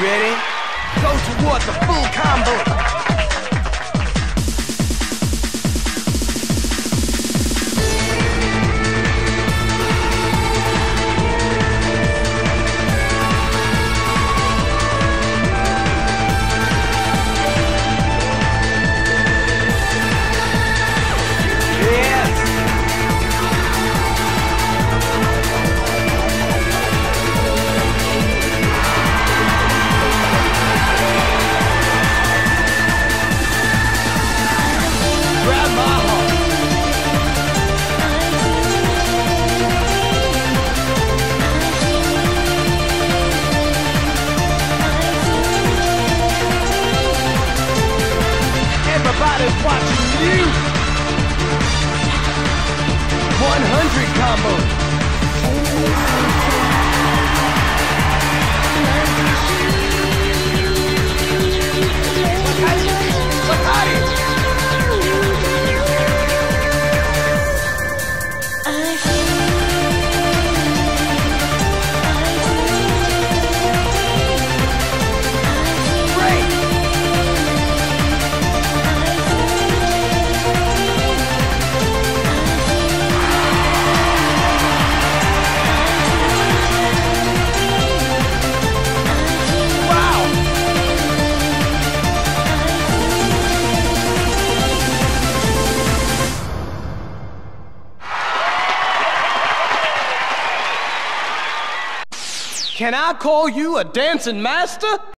ready? Go towards a full combo. Everybody's watching you. 100 combo. Can I call you a dancing master?